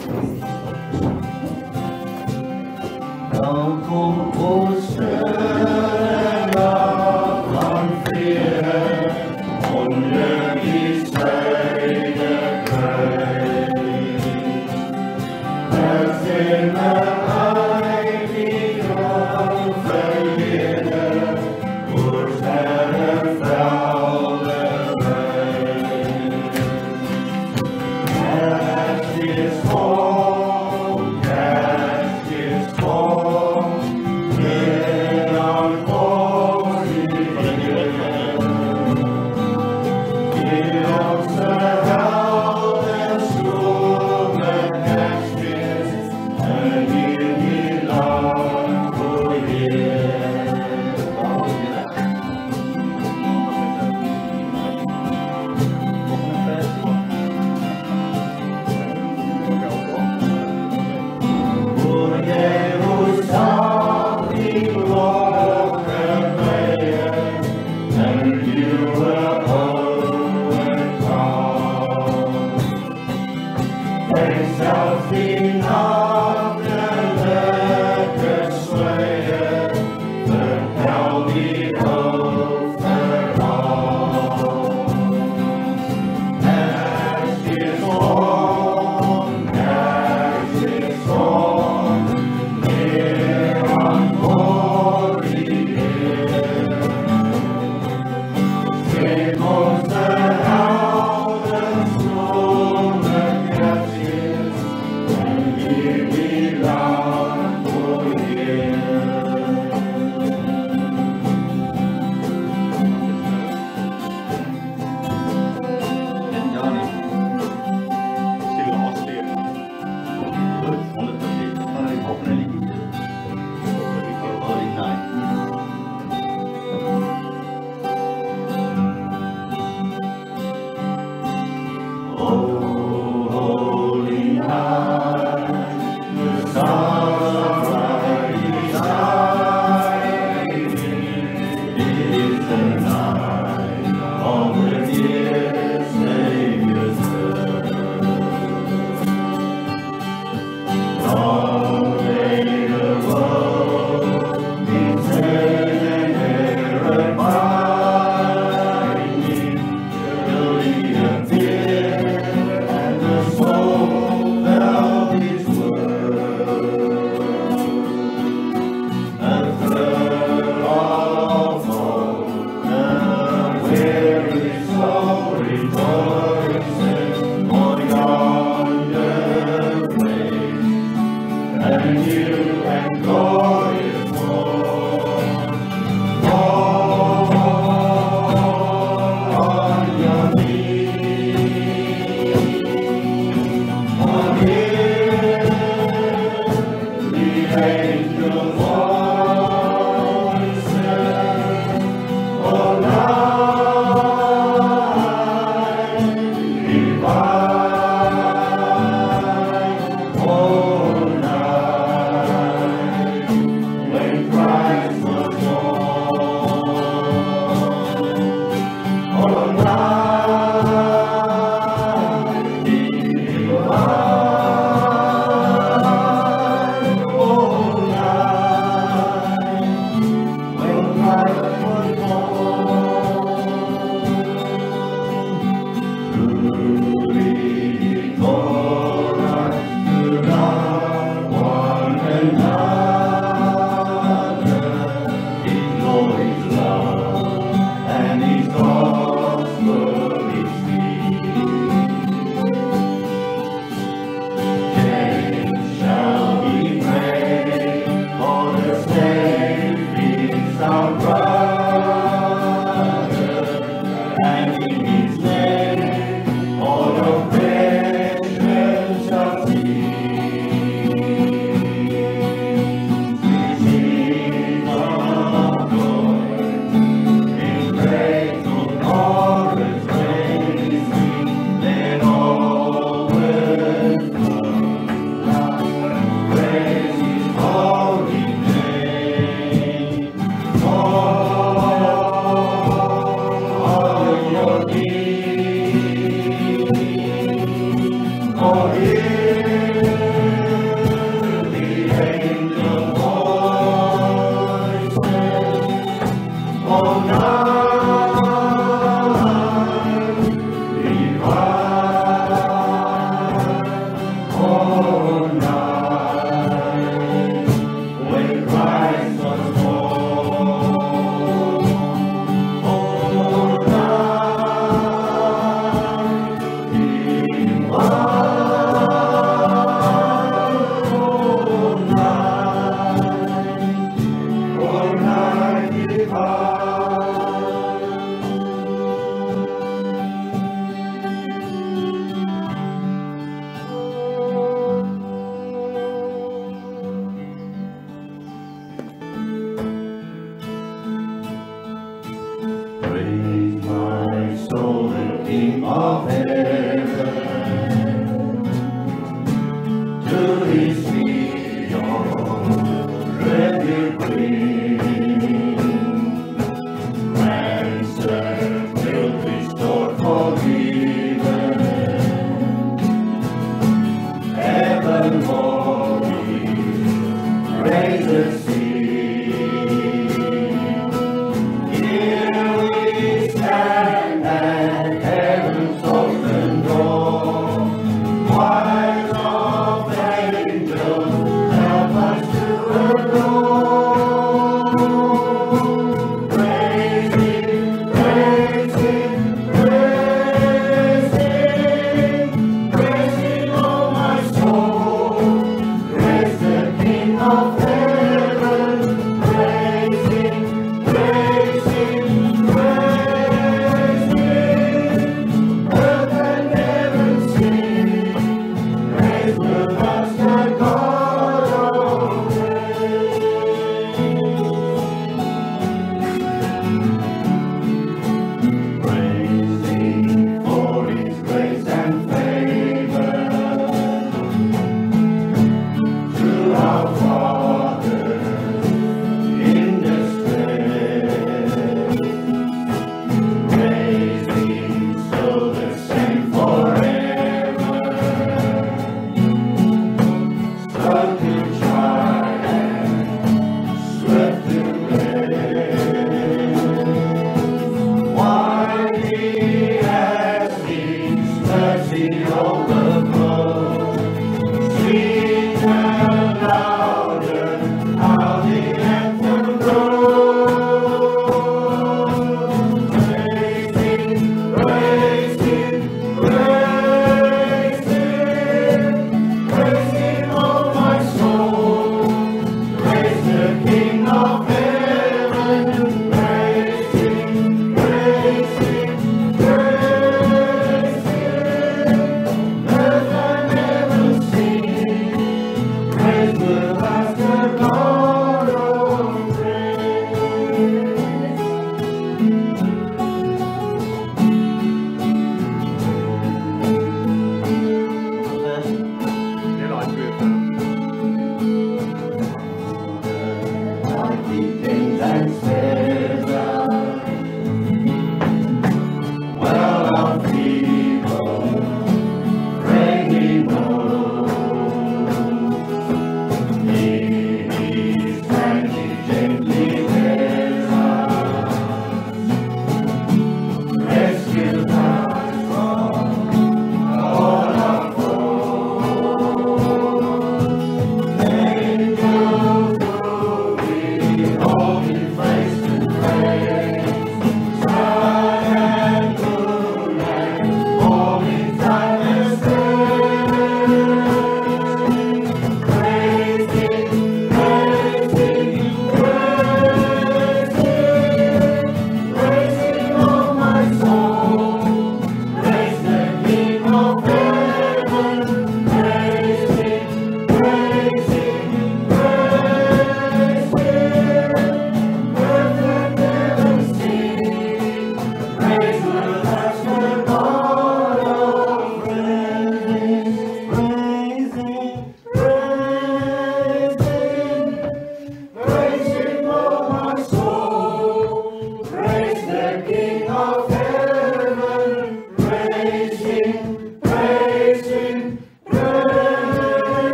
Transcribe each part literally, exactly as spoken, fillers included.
For Him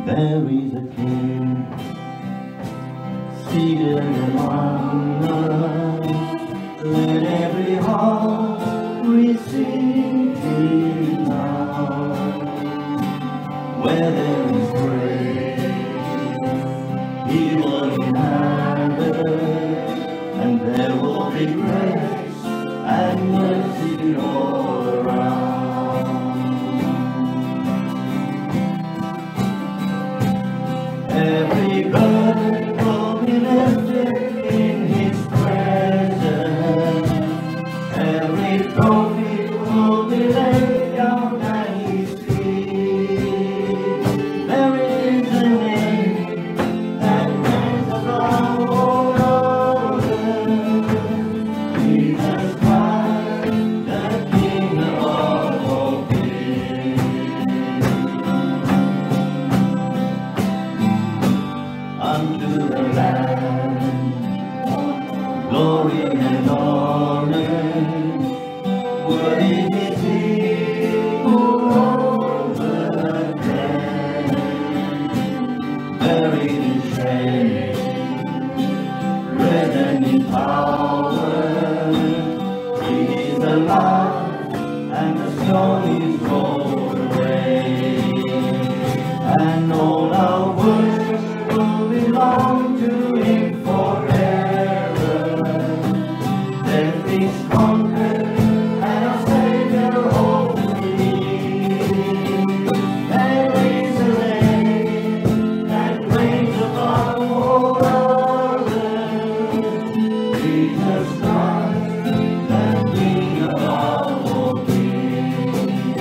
There is a king seated among us. Let every heart receive him now. Where there is praise, he will inhabit, and there will be grace and mercy all around. Every burden will be lifted in his presence. Every trophy will be laid down at his feet. There is a name that reigns above all others. Jesus Christ, the King of all kings. Unto the Lamb, glory and honor, worthy is he who overcame, buried in shame, risen in power. He is alive, and the stone is rolled away, and all our worship will belong to him forever. Death is conquered, and our Savior holds free. There is a name that reigns above all others. Jesus Christ, the King of all kings.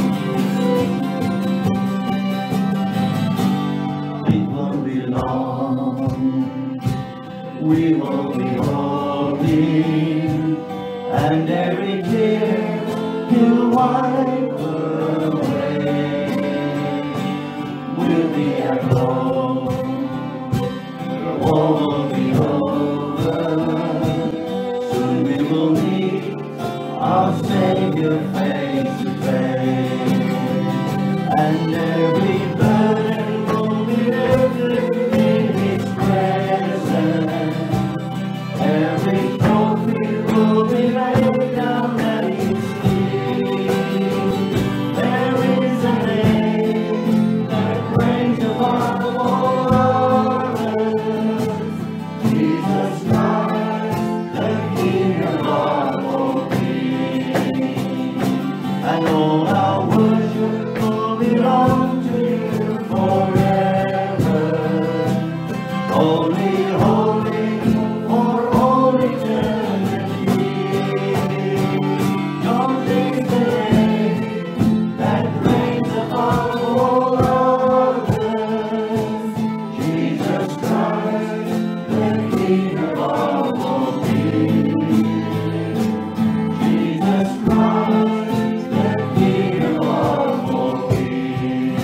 It won't be long, we will be holy, and every tear he'll wipe away. We'll be at home, the war will be over. Soon we will meet our Savior face to face, and every burden will be lifted in his presence. Every trophy will be laid down at his feet. There is a name that reigns above all others. Jesus Christ, the King of all kings. And all our worship will belong to you forever. Holy, holy, for all eternity. Yours is the name that reigns above all others. Jesus Christ, the King of all kings. Jesus Christ, the King of all kings.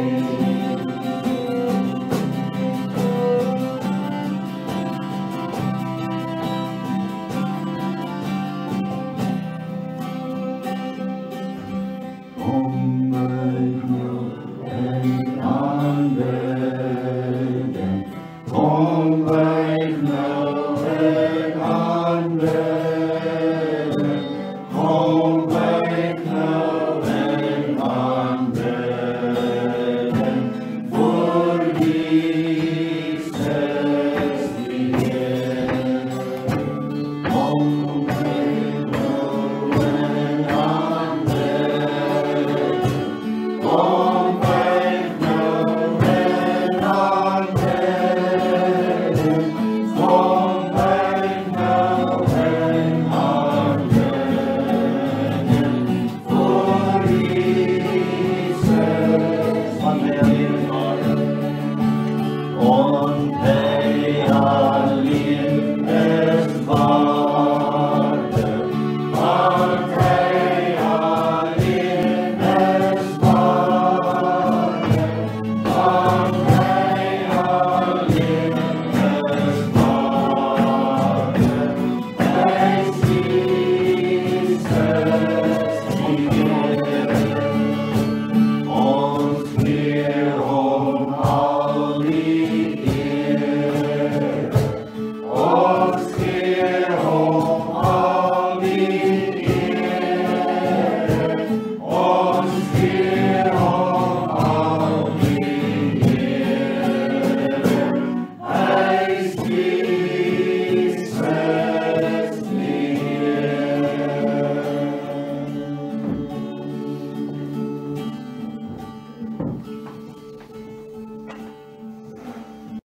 Kom break no and unburden, kom break no